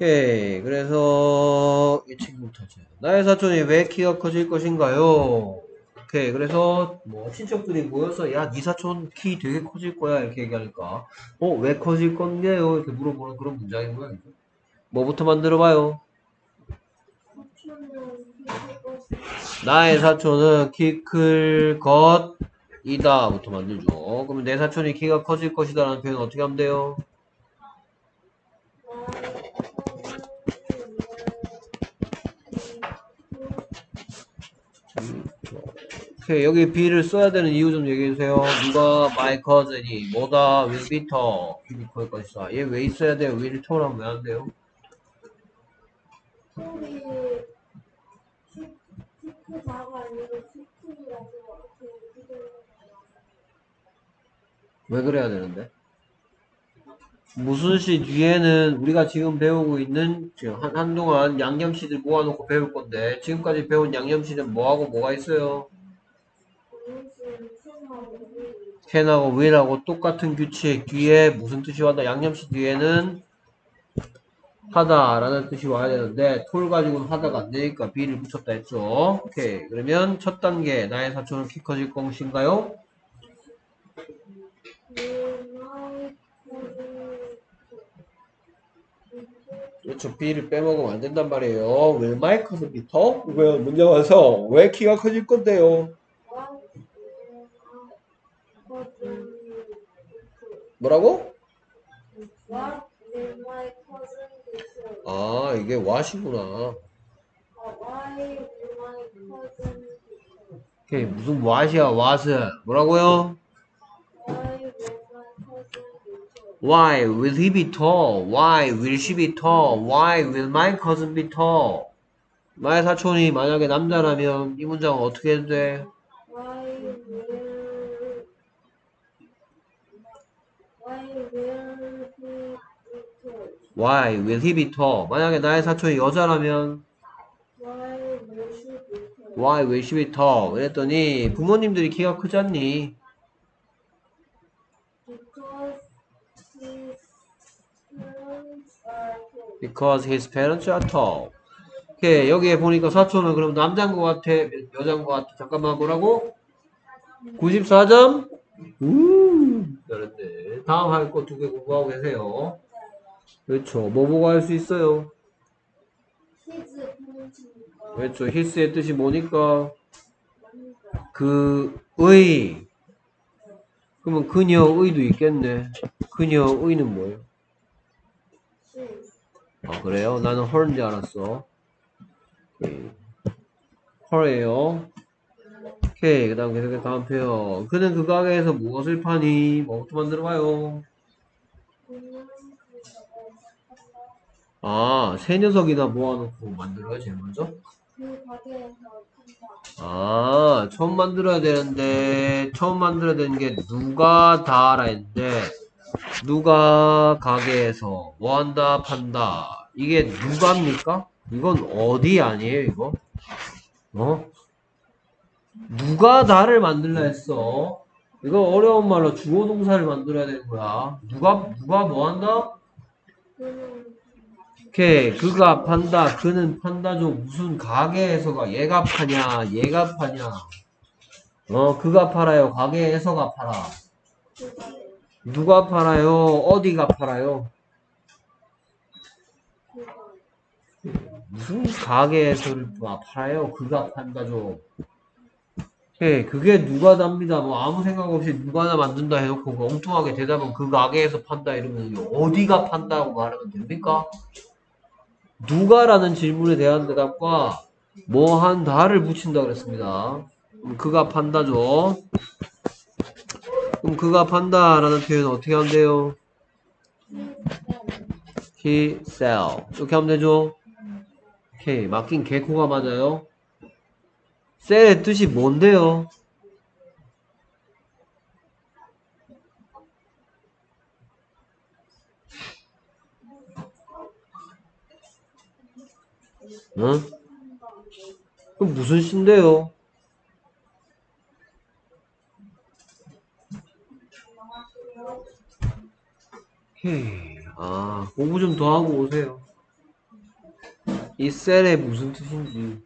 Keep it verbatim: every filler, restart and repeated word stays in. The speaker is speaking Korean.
오케이. 그래서 이 친구부터죠. 나의 사촌이 왜 키가 커질 것인가요? 오케이. 그래서 뭐 친척들이 모여서 야, 네 사촌 키 되게 커질 거야 이렇게 얘기하니까 어, 왜 커질 건데요? 이렇게 물어보는 그런 문장이고요. 뭐부터 만들어봐요? 나의 사촌은 키 클 것이다 부터 만들죠. 그러면 내 사촌이 키가 커질 것이다 라는 표현 어떻게 하면 돼요? 오케이, 여기 be를 써야 되는 이유 좀 얘기해주세요. 누가 my cousin이 뭐다 will be tall 키가 클 것이다. 얘 왜 있어야 돼요? will tall 하면 왜 안 돼요? 왜 그래야 되는데? 무슨 시 뒤에는 우리가 지금 배우고 있는 지금 한, 한동안 양념시들 모아놓고 배울 건데 지금까지 배운 양념시는 뭐하고 뭐가 있어요? can하고 will하고 똑같은 규칙 뒤에 무슨 뜻이 왔다? 양념시 뒤에는 하다 라는 뜻이 와야 되는데 톨 가지고는 하다가 안 되니까 be를 붙였다 했죠. 오케이. 그러면 첫 단계 나의 사촌은 키 커질 것인가요? 그렇죠. B를 빼먹으면 안 된단 말이에요. will my cousin be tall? 이거 문제 와서 왜 키가 커질 건데요? 뭐라고? 아, 이게 what이구나. 오케이, 무슨 what이야, what? 뭐라고요? Why will he be tall? Why will she be tall? Why will my cousin be tall? 나의 사촌이 만약에 남자라면 이 문장은 어떻게 해도 돼? Why will he be tall? 만약에 나의 사촌이 여자라면 Why will she be tall? 그랬더니 부모님들이 키가 크잖니? Because his parents are tall. 오케이, 여기에 보니까 사촌은 그럼 남자인 것 같아? 여자인 것 같아? 잠깐만 뭐라고? 구십사 점? 우 잘했네. 다음 할 거 두 개 공부하고 계세요. 그렇죠. 뭐 보고 할 수 있어요? 그렇죠. his의 뜻이 뭐니까? 그의. 그러면 그녀의도 있겠네. 그녀의는 뭐예요? 아 그래요? 나는 her인 줄 알았어. 오케이. her예요. 오케이. 그 다음 계속해서 다음 표현. 그는 그 가게에서 무엇을 파니? 뭐부터 만들어봐요? 아, 세 녀석이나 모아놓고 만들어야 제일 먼저? 아, 처음 만들어야 되는데, 처음 만들어야 되는 게 누가 다라 했는데, 누가 가게에서 뭐 한다, 판다. 이게 누가입니까? 이건 어디 아니에요, 이거? 어? 누가 다를 만들라 했어? 이거 어려운 말로 주어 동사를 만들어야 되는 거야. 누가, 누가 뭐 한다? 오케이. 그가 판다. 그는 판다죠. 무슨 가게에서가 얘가 파냐, 얘가 파냐. 어, 그가 팔아요. 가게에서가 팔아. 누가 팔아요? 어디가 팔아요? 무슨 가게에서를 팔아요? 그가 판다죠. 예, 그게 누가 답니다. 뭐 아무 생각 없이 누가나 만든다 해놓고 그 엉뚱하게 대답은 그 가게에서 판다 이러면 어디가 판다고 말하면 됩니까? 누가라는 질문에 대한 대답과 뭐 한다를 붙인다 그랬습니다. 그럼 그가 판다죠. 그럼 그가 판다라는 표현 어떻게 하면 돼요? He sell. 이렇게 하면 되죠? 오케이. 맡긴 개코가 맞아요. sell의 뜻이 뭔데요? 응? 그럼 무슨 시인데요? 오케이. 아, 공부 좀 더 하고 오세요. 이 셀의 무슨 뜻인지.